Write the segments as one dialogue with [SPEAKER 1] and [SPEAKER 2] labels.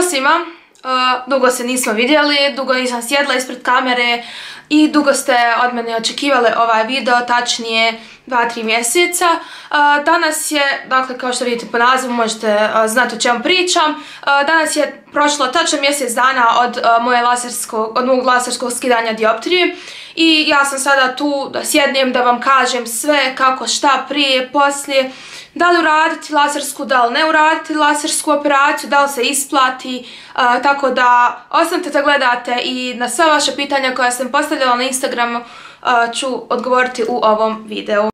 [SPEAKER 1] Ćao svima, dugo se nismo vidjeli, dugo nisam sjedla ispred kamere i dugo ste od mene očekivali ovaj video, tačnije 2-3 mjeseca. Danas je, dakle kao što vidite po nazivu možete znati o čemu pričam, danas je prošlo točno mjesec dana od mojeg laserskog skidanja dioptrije i ja sam sada tu da sjednem, da vam kažem sve kako, šta, prije, poslije, da li uraditi lasersku, da li ne uraditi lasersku operaciju, da li se isplati, tako da ostanite da gledate i na sva vaša pitanja koja sam postavljala na Instagramu ću odgovoriti u ovom videu.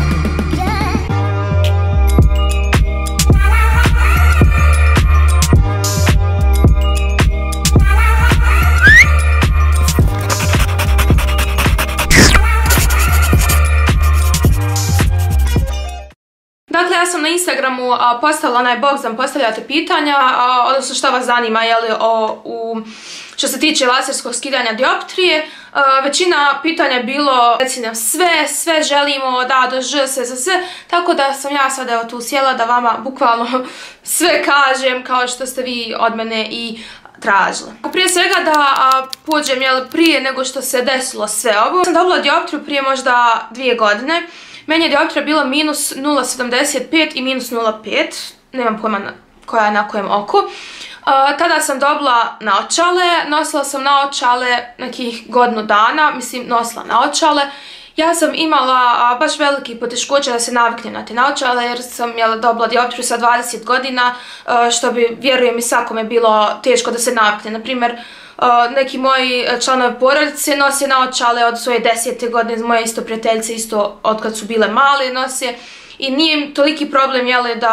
[SPEAKER 1] Dakle, ja sam na Instagramu postavila onaj box da mi postavljate pitanja, odnosno što vas zanima, što se tiče laserskog skidanja dioptrije. Većina pitanja je bilo, reci nam sve želimo od A do Ž, sve za sve, tako da sam ja sada tu sjela da vama bukvalno sve kažem kao što ste vi od mene i tražili. Prije svega da pođem prije nego što se desilo sve ovo. Sam dobila dioptriju prije možda 2 godine. Meni je dioptrija bila minus 0,75 i minus 0,5, nemam pojma koja je na kojem oku. Tada sam dobila naočale, nosila sam naočale nekih godinu dana, mislim nosila naočale. Ja sam imala baš veliki poteškoća da se naviknem na te naočale jer sam dobila dioptriju sa 20 godina, što bi, vjerujem i svakome, bilo teško da se navikne. Naprimjer, neki moji članovi porodice nose naočale od svoje 10. godine, moje isto prijateljice isto od kad su bile male nose i nije im toliki problem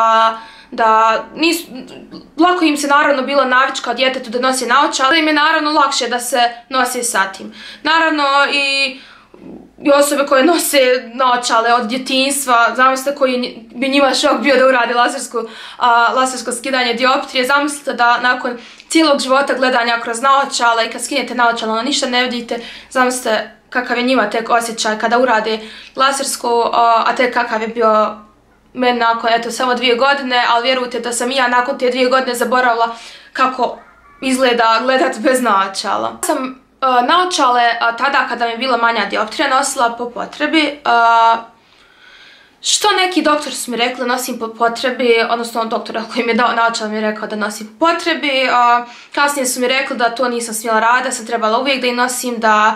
[SPEAKER 1] lako im se naravno bilo navička od djetetu da nosi naočale, im je naravno lakše da se nose sa tim. Naravno i osobe koje nose naočale od djetinjstva, zamislite koji bi njima šok bio da uradi lasersko skidanje dioptrije, zamislite da nakon cijelog života gledanja kroz naočale i kad skinete naočale ono ništa ne vidite, zamislite kakav je njima tek osjećaj kada urade lasersko, a tek kakav je bio meni nakon samo 2 godine, ali vjerujte da sam i ja nakon te 2 godine zaboravila kako izgleda gledat bez naočala. Sam naočale tada kada mi je bila manja dioptrija nosila po potrebi. Što neki doktori su mi rekli nosim po potrebi, odnosno doktor koji mi je dao naočale mi je rekao da nosim po potrebi. Kasnije su mi rekli da to nisam smjela raditi, da sam trebala uvijek da ih nosim, da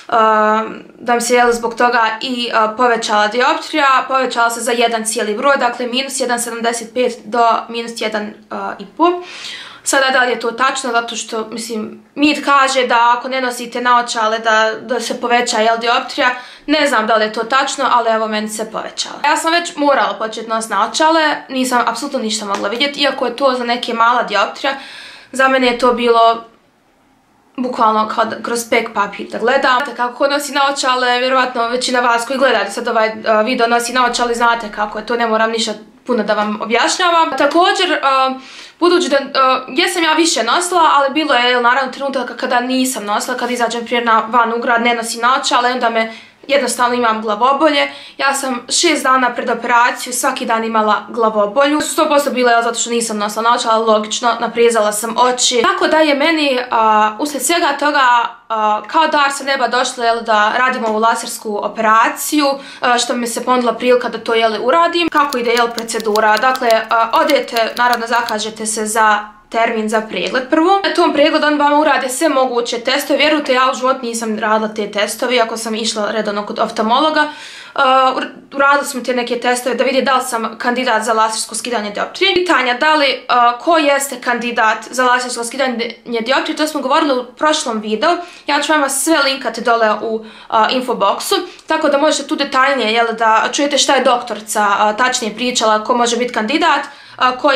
[SPEAKER 1] mi se zbog toga i povećala dioptrija. Povećala se za jedan cijeli broj, dakle minus 1,75 do minus 1,5. Sada da li je to tačno, zato što, mislim, mit kaže da ako ne nosite naočale da se poveća dioptrija. Ne znam da li je to tačno, ali evo meni se povećala. Ja sam već morala početi nositi naočale, nisam apsolutno ništa mogla vidjeti, iako je to za neke mala dioptrija. Za mene je to bilo bukvalno kao kroz pek papir da gledam. Kako ko nosi naočale, vjerojatno većina vas koji gledate sad ovaj video nosi naočale, znate kako je to, ne moram ništa puno da vam objašnjavam. Također, budući da jesam ja više nosila, ali bilo je naravno trenutaka kada nisam nosila, kada izađem prije van u grad, ne nosim naočale, onda me jednostavno imam glavobolje. Ja sam 6 dana pred operaciju svaki dan imala glavobolju. 100% bila zato što nisam nosila naočale, ali logično, naprijezala sam oči. Tako da je meni uslijed svega toga kao dar sa neba došlo da radim ovu lasersku operaciju, što mi se ponudila prilika da to uradim. Kako ide procedura? Dakle, odete, naravno zakažete se za termin za pregled prvo. Na tom pregledu on vama urade sve moguće testove. Vjerujte, ja u životu nisam radila te testove, iako sam išla redovno kod oftalmologa. Uradili smo te neke testove da vidi da li sam kandidat za lasersko skidanje dioptrije. Pitanja da li ko jeste kandidat za lasersko skidanje dioptrije, to smo govorili u prošlom videu. Ja ću vama sve linkati dole u infoboksu, tako da možete tu detaljnije da čujete šta je doktorica tačnije pričala, ko može biti kandidat, ko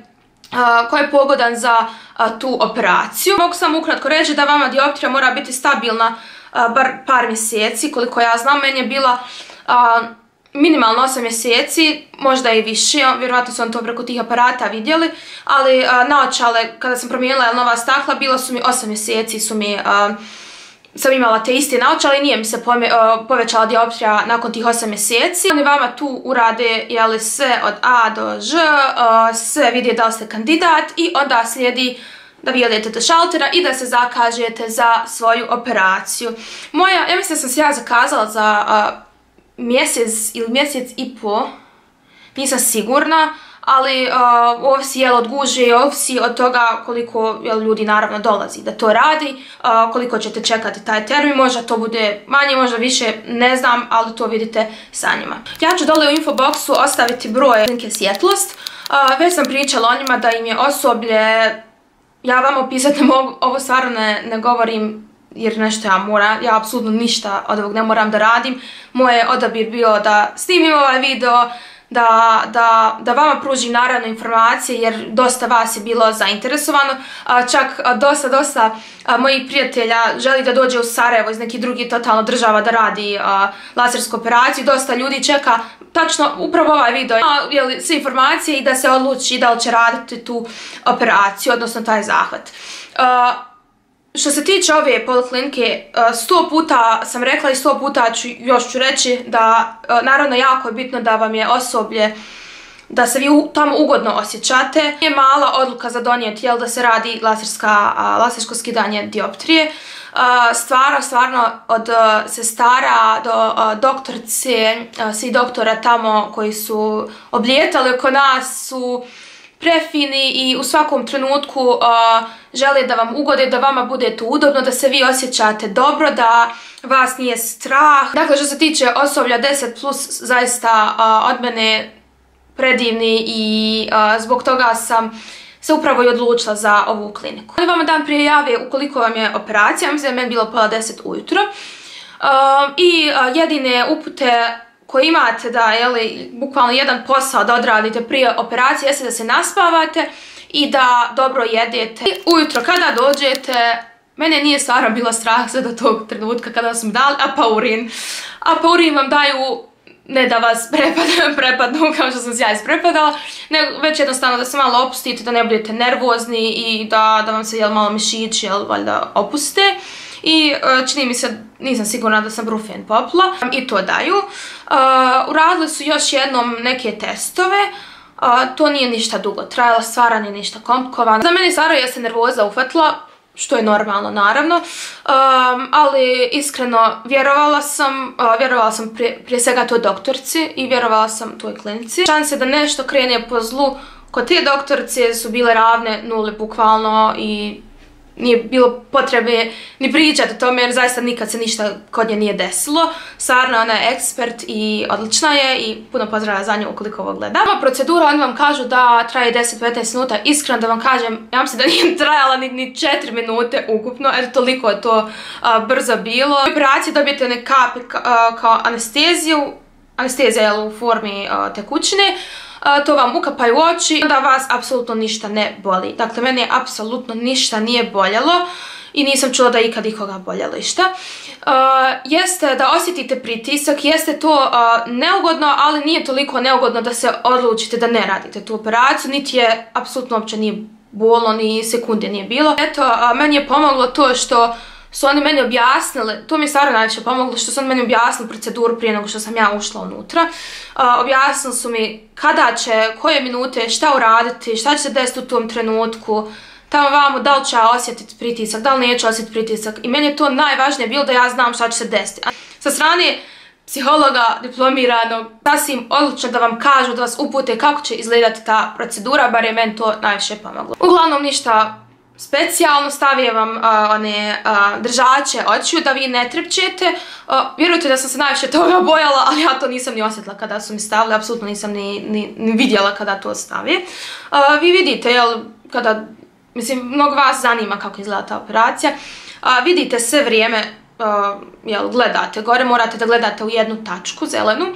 [SPEAKER 1] je pogodan za tu operaciju. Mogu samo ukratko reći da vama dioptrija mora biti stabilna bar par mjeseci, koliko ja znam. Meni je bila minimalno 8 mjeseci, možda i više, vjerojatno su on to preko tih aparata vidjeli, ali naočale, kada sam promijenila nova stakla, bilo su mi 8 mjeseci, sam imala te iste naočale i nije mi se povećala dioptrija nakon tih 8 mjeseci. Oni vama tu urade sve od A do Ž, sve vidje da li ste kandidat i onda slijedi da vi odete do šaltera i da se zakažete za svoju operaciju. Ja mislim da sam se ja zakazala za mjesec ili mjesec i po, nisam sigurna, ali ovisi od gužve, ovisi od toga koliko ljudi naravno dolazi da to radi, koliko ćete čekati taj termin, možda to bude manje, možda više, ne znam, ali to vidite sa njima. Ja ću dole u infoboksu ostaviti broj klinike Svjetlost, već sam pričala o njima da im je osoblje, ja vam opisati ne mogu, ovo stvarno ne govorim jer nešto ja apsolutno ništa od ovog ne moram da radim. Moj je odabir bio da snimim ovaj video, da vama pružim naravno informacije jer dosta vas je bilo zainteresovano, čak dosta mojih prijatelja želi da dođe u Sarajevo iz nekih drugih totalno država da radi lasersku operaciju, dosta ljudi čeka tačno upravo ovaj video, sve informacije i da se odluči da li će raditi tu operaciju, odnosno taj zahvat. Što se tiče ove poliklinike, 100 puta sam rekla i 100 puta još ću reći da naravno jako je bitno da vam je osoblje, da se vi tamo ugodno osjećate. Nije mala odluka za donijeti da se radi lasersko skidanje dioptrije. Stvarno od sestara do doktorice, svi doktora tamo koji su oblijetali oko nas su prefini i u svakom trenutku žele da vam ugode, da vama bude to udobno, da se vi osjećate dobro, da vas nije strah. Dakle, što se tiče osoblja 10+, zaista od mene predivni i zbog toga sam se upravo i odlučila za ovu kliniku. Oni vam dan prije jave ukoliko vam je operacija, mislim da je meni bilo pola 10 ujutro. I jedine upute koje imate da, bukvalno jedan posao da odradite prije operacije jeste da se naspavate i da dobro jedete. Ujutro kada dođete, mene nije stvarno bilo strah sve do tog trenutka kada su mi dali apaurin. Apaurin vam daju ne da vas prepadnu kao što sam se ja isprepadala, nego već jednostavno da se malo opustite, da ne budete nervozni i da vam se malo mišići valjda opuste. I čini mi se, nisam sigurna da sam brufen popila, i to daju. Uradili su još jednom neke testove, to nije ništa dugo trajalo, stvarno nije ništa komplikovano. Za mene stvarno je se nervoza uhvatila, što je normalno naravno, ali iskreno vjerovala sam prije svega toj doktorci i vjerovala sam toj klinici. Šanse da nešto krene po zlu kod te doktorice su bile ravne nuli bukvalno i nije bilo potrebe ni pričati o tome jer zaista nikad se ništa kod nje nije desilo. Stvarno ona je ekspert i odlična je i puno pozdrava za nju ukoliko ovo gleda. Ova procedura, oni vam kažu da traje 10-15 minuta, iskreno da vam kažem, ja mislim da nije trajala ni 4 minute ukupno, eto toliko je to brzo bilo. U operaciji dobijete one kapi kao anesteziju, anestezija je u formi tekućine. To vam ukapaju u oči, onda vas apsolutno ništa ne boli. Dakle, mene apsolutno ništa nije boljelo i nisam čula da je ikad ikoga boljelo išta. Jeste da osjetite pritisak, jeste to neugodno, ali nije toliko neugodno da se odlučite da ne radite tu operaciju, niti je apsolutno uopće nije bolno, ni sekunde nije bilo. Eto, meni je pomoglo to što su oni meni objasnili, to mi je stvarno najviše pomoglo, što su oni meni objasnili proceduru prije nego što sam ja ušla unutra. Objasnili su mi kada će, koje minute, šta uraditi, šta će se desiti u tom trenutku, tamo vamo, da li ću ja osjetiti pritisak, da li neću osjetiti pritisak. I meni je to najvažnije bilo da ja znam šta će se desiti. Sa strane psihologa diplomiranog, sasvim odlično da vam kažu, da vas upute kako će izgledati ta procedura, bar je meni to najviše pomoglo. Uglavnom ništa specijalno, stavio vam one držače očiju da vi ne trepćete. Vjerujte da sam se najviše toga bojala, ali ja to nisam ni osjetila kada su mi stavili, apsolutno nisam ni vidjela kada to stavi. Vi vidite, jel, kada, mislim, mnogo vas zanima kako izgleda ta operacija, vidite sve vrijeme, jel, gledate gore, morate da gledate u jednu tačku zelenu,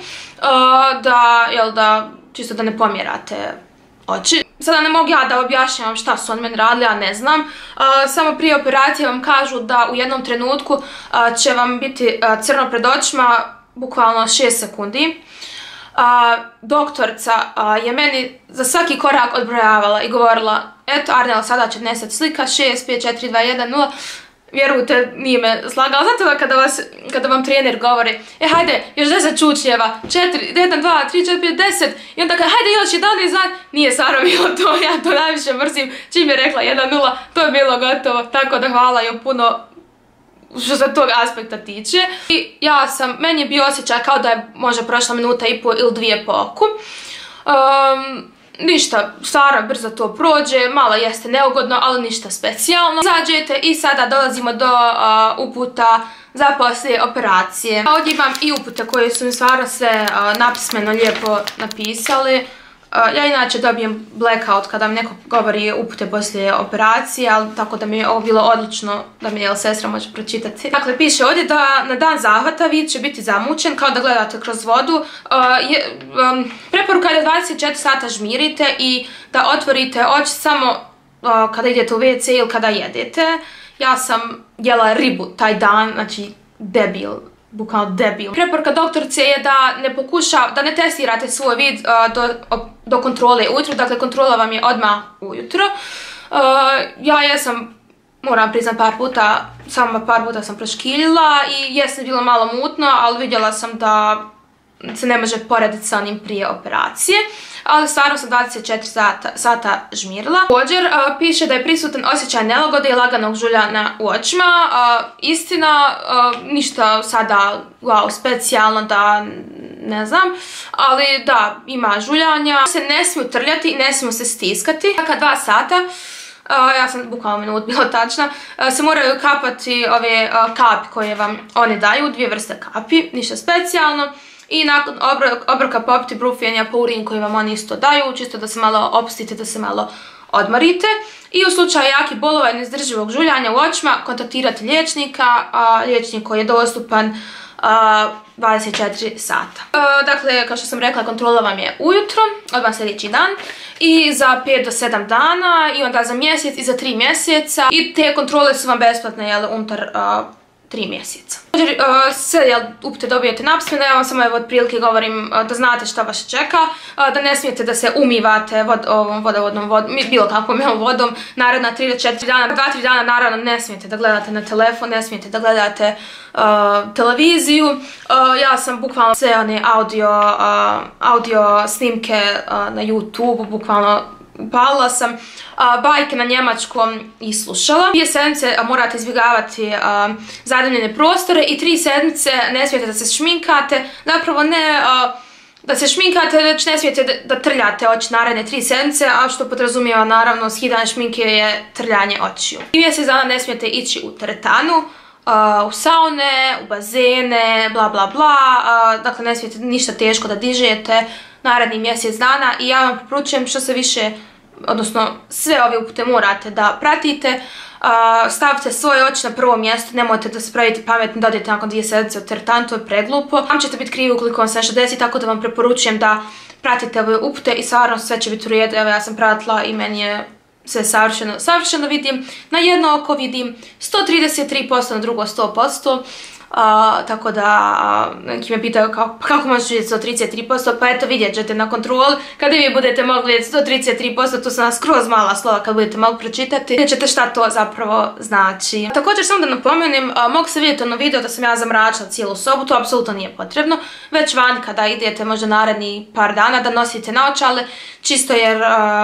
[SPEAKER 1] da čisto da ne pomjerate oči. Sada ne mogu ja da objašnjavam šta su oni meni radili, ja ne znam. Samo prije operacije vam kažu da u jednom trenutku će vam biti crno pred očima, bukvalno 6 sekundi. Doktorica je meni za svaki korak odbrojavala i govorila, eto Arnela, sada će nestati slika, 6, 5, 4, 2, 1, 0. vjerujte, nije me slagao. Zato kada vam trener govori, hajde, još 10 čučnjeva, 4, 1, 2, 3, 4, 5, 10, i onda kaže, hajde još 11 dan, nije stvarno bilo to, ja to najviše mrzim, čim je rekla 1-0, to je bilo gotovo, tako da hvala joj puno što se tog aspekta tiče. I meni je bio osjećaj kao da je možda prošla minuta i pol ili 2 po oku. Ništa, stvarno brzo to prođe, malo jeste neugodno, ali ništa specijalno. Izađete i sada dolazimo do uputa za poslije operacije. Ovdje imam i upute koje su mi stvarno sve napismeno lijepo napisali. Ja inače dobijem blackout kada mi neko govori upute poslije operacije, ali tako da mi je ovo bilo odlično da mi sestra može pročitati. Dakle, piše ovdje da na dan zahvata vid će biti zamućen kao da gledate kroz vodu. Preporuka je da 24 sata žmirite i da otvorite oči samo kada idete u WC ili kada jedete. Ja sam jela ribu taj dan, znači debil. Bukvalno debil. Preporuka doktorice je da ne testirate svoj vid do kontrole ujutro, dakle kontrola vam je odmah ujutro. Ja jesam, moram priznat samo par puta sam proškiljila i jesam bilo malo mutno, ali vidjela sam da se ne može porediti sa onim prije operacije. Ali stvarno sam 24 sata žmirila. Također piše da je prisutan osjećaj nelagode i laganog žuljanja u očima. Istina, ništa sada wow, specijalno da ne znam, ali da, ima žuljanja. Se ne smiju trljati i ne smiju se stiskati. Svaka 2 sata, ja sam bukvalno minut bila tačna, se moraju kapati ove kapi koje vam oni daju, 2 vrste kapi, ništa specijalno. I nakon obroka popiti brufen i apaurin koji vam oni isto daju, čisto da se malo opustite, da se malo odmorite. I u slučaju jakih bolova i neizdrživog žuljanja u očima kontaktirati liječnika, a liječnik koji je dostupan 24 sata. Dakle, kao što sam rekla, kontrola vam je ujutro, odmah sljedeći dan, i za 5 do 7 dana, i onda za mjesec i za 3 mjeseca. I te kontrole su vam besplatne, jel, unutar 3 mjeseca. Sve upute dobijete napismeno, ja vam samo otprilike govorim da znate šta vas čeka, da ne smijete da se umivate vodovodnom vodom, bilo kakvom vodom, naredna 3 do 4 dana, 2-3 dana naravno ne smijete da gledate na telefon, ne smijete da gledate televiziju. Ja sam bukvalno sve one audio snimke na YouTube, bukvalno upalila sam bajke na njemačkom i slušala. 2 sedmice morate izbjegavati zadimljene prostore i 3 sedmice ne smijete da se šminkate. Zapravo ne da se šminkate, već ne smijete da trljate oči naredne 3 sedmice, a što podrazumijeva naravno skidanje šminke je trljanje očiju. 3 mjesec dana ne smijete ići u teretanu, u saune, u bazene, bla bla bla, dakle ne smijete ništa teško da dižete naredni mjesec dana i ja vam preporučujem što se više, odnosno sve ove upute morate da pratite. Stavite svoje oči na prvo mjesto, nemojte da se pravite pametni da odete nakon 2 sedmice u teretanu, to je preglupo. Vam ćete biti krivi ukoliko vam se nešto desi, tako da vam preporučujem da pratite ove upute i stvarno sve će biti u redu. Evo ja sam pratila i meni je sve savršeno vidim. Na jedno oko vidim 133%, na drugo 100%. Tako da neki me pitaju kako možeš vidjeti 133%, pa eto vidjet ćete na kontroli. Kada vi budete mogli vidjeti 133%, tu su nas skroz mala slova kad budete mogli pročitati, vidjet ćete šta to zapravo znači. Također samo da napomenem, mogu se vidjeti ono video da sam ja zamračila cijelu sobu, to apsolutno nije potrebno. Već van kada idete možda naredni par dana da nosite naočale, čisto jer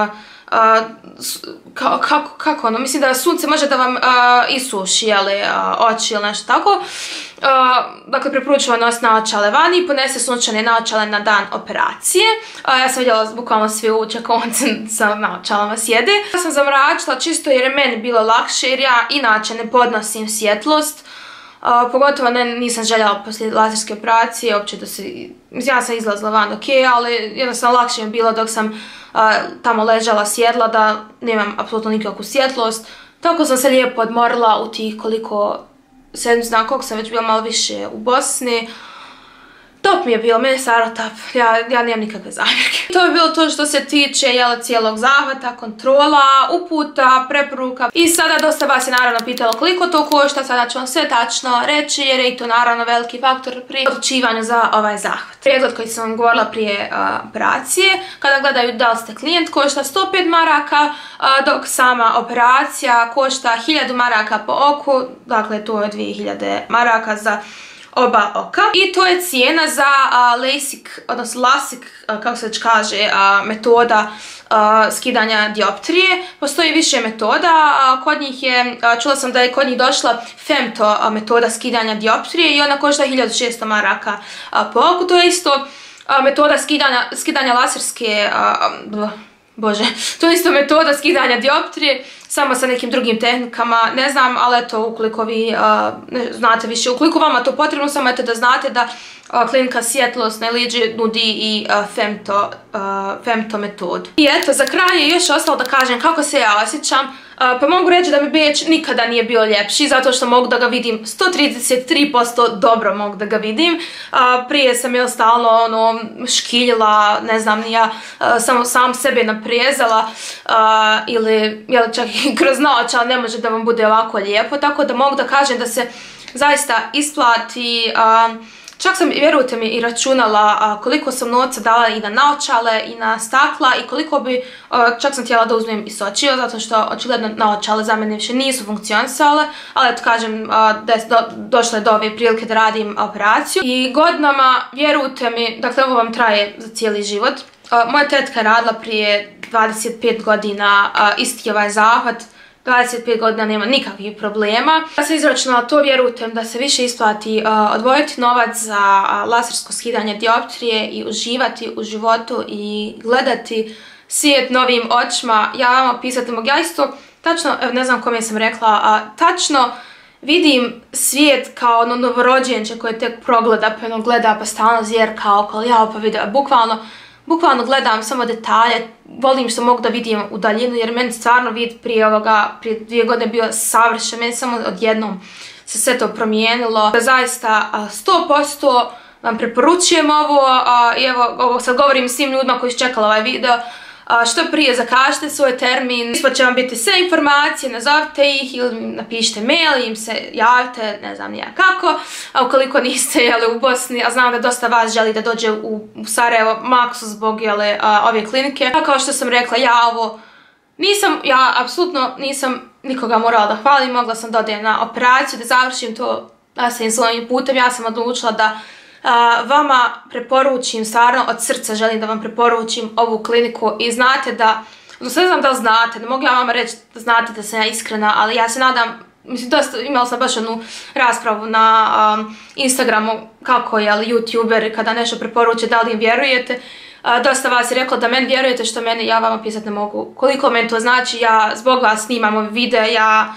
[SPEAKER 1] kako ono, mislim da sunce može da vam isuši oči ili nešto tako. Dakle, preporučujem nositi naočale vani i ponese sunčane naočale na dan operacije. Ja sam vidjela bukvalno svi u čekaonici sa naočalama sjede. Ja sam zamračila čisto jer je meni bilo lakše, jer ja inače ne podnosim svjetlost. Pogotovo nisam željela poslije laserske operacije, uopće da se, ja sam izlazila van ok, ali jednostavno lakše mi je bilo dok sam tamo ležala sjedla da nemam apsolutno nikakvu svjetlost. Tako sam se lijepo odmorila u tih koliko sedmica, koliko sam već bila malo više u Bosni. Top mi je bilo, meni stvarno top, ja nemam nikakve zamjerke. To je bilo to što se tiče cijelog zahvata, kontrola, uputa, preporuka. I sada dosta vas je naravno pitalo koliko to košta, sada ću vam sve tačno reći jer je i to naravno veliki faktor pri odlučivanju za ovaj zahvat. Pregled koji sam vam govorila prije operacije, kada gledaju da li ste klijent, košta 105 maraka, dok sama operacija košta 1000 maraka po oku, dakle to je 2000 maraka za oba oka. I to je cijena za LASIK, odnosno LASIK, kako se već kaže, metoda skidanja dioptrije. Postoji više metoda, kod njih je, čula sam da je kod njih došla femto metoda skidanja dioptrije i ona košta 1600 maraka po oku. To je isto metoda skidanja laserske, to je isto metoda skidanja dioptrije, samo sa nekim drugim tehnikama, ne znam, ali eto, ukoliko vi znate više, ukoliko vama to potrebno, samo eto da znate da klinika Svjetlost na Iliđi nudi i femto metodu. I eto, za kraj je još ostalo da kažem kako se ja osjećam. Pa mogu reći da mi Beč nikada nije bio ljepši, zato što mogu da ga vidim 133% dobro mogu da ga vidim. Prije sam stalno škiljila, ne znam ni ja, samo sam sebe naprezala ili čak i kroz noć, ali ne može da vam bude ovako lijepo, tako da mogu da kažem da se zaista isplati. Čak sam, vjerujte mi, i računala koliko sam novca dala i na naočale i na stakla i koliko bi, čak sam htjela da uzmem i sočio, zato što očigledno naočale za mene više nisu funkcionisale, ali eto kažem, došlo je do ove prilike da radim operaciju. I godinama, vjerujte mi, dakle ovo vam traje za cijeli život. Moja tetka je radila prije 25 godina isti ovaj zahvat, 25 godina nema nikakvih problema. Ja sam izračunala to, vjerujte da se više isplati odvojiti novac za lasersko skidanje dioptrije i uživati u životu i gledati svijet novim očima. Ja vam opisati mogu, ja isto tačno, ne znam kome sam rekla, tačno vidim svijet kao ono novorođenče koje tek progleda, pa gleda pa stalno zjerka okolo, ja pa vidim, bukvalno gledam samo detalje, volim što mogu da vidim u daljinu jer meni stvarno vid prije 2 godine bio savršen, meni samo odjednom se sve to promijenilo. Zaista 100% vam preporučujem ovo i evo ovo sad govorim svim ljudima koji su čekali ovaj video. Što prije zakažite svoj termin, ispod će vam biti sve informacije, nazovite ih ili napišite mail, im se javite, ne znam nija kako. A ukoliko niste u Bosni, a znam da dosta vas želi da dođe u Sarajevo maksu zbog ove klinike. Pa kao što sam rekla, ja apsolutno nisam nikoga morala da hvalim, mogla sam da odem na operaciju, da završim to nastavim svojim putem. Ja sam odlučila da vama preporučim, stvarno od srca želim da vam preporučim ovu kliniku i znate da, odnosno ne znam da li znate, ne mogu ja vama reći da znate da sam ja iskrena, ali ja se nadam, mislim imala sam baš jednu raspravu na Instagramu kako je YouTuber kada nešto preporuče da li im vjerujete. Dosta vas je reklo da meni vjerujete što meni, ja vama pisati ne mogu koliko meni to znači, ja zbog vas snimam ove videe,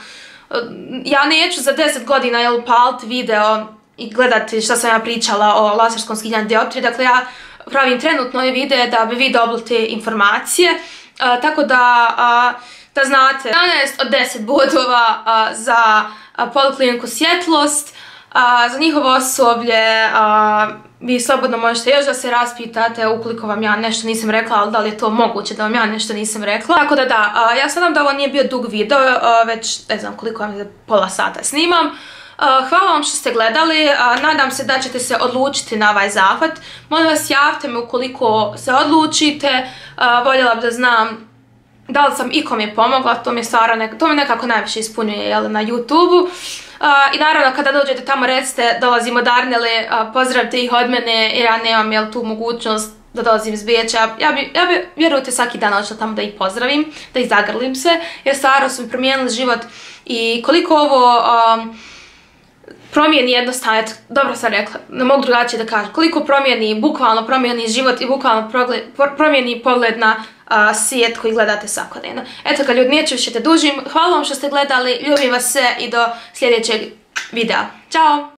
[SPEAKER 1] ja neću za 10 godina paliti video i gledati šta sam ja pričala o laserskom skidanju dioptrije. Dakle, ja pravim trenutno ove videe da bi vi dobili te informacije. Tako da znate, 11 od 10 bodova za Polikliniku Svjetlost, za njihovo osoblje. Vi slobodno možete još da se raspitate ukoliko vam ja nešto nisam rekla, ali da li je to moguće da vam ja nešto nisam rekla. Tako da ja se nadam da ovo nije bio dug video, već ne znam koliko vam je, pola sata snimam. Hvala vam što ste gledali, nadam se da ćete se odlučiti na ovaj zahvat. Molim vas, javite me ukoliko se odlučite, voljela bih da znam da li sam ikome pomogla, to me nekako najviše ispunjuje na YouTube-u. I naravno kada dođete tamo recite dolazim od Arnele, pozdravite ih od mene jer ja nemam tu mogućnost da dolazim iz Beča. Ja bi vjerujte svaki dan odšla tamo da ih pozdravim, da ih zagrlim se jer stvarno su mi promijenili život i koliko ovo promijeni jednostavno, dobro sam rekla, ne mogu drugačije da kažem, koliko bukvalno promijeni život i bukvalno promijeni pogled na svijet koji gledate svakodnevno. Eto ga ljudi, neću više da dužim, hvala vam što ste gledali, ljubim vas sve i do sljedećeg videa. Ćao!